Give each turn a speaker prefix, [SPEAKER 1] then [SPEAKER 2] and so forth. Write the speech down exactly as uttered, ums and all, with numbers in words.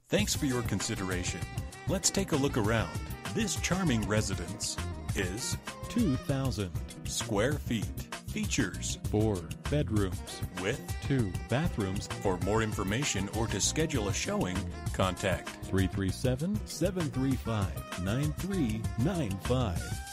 [SPEAKER 1] Thanks for your consideration. Let's take a look around. This charming residence is two thousand square feet. Features four bedrooms with two bathrooms. For more information or to schedule a showing, contact three three seven, seven three five, nine three nine five.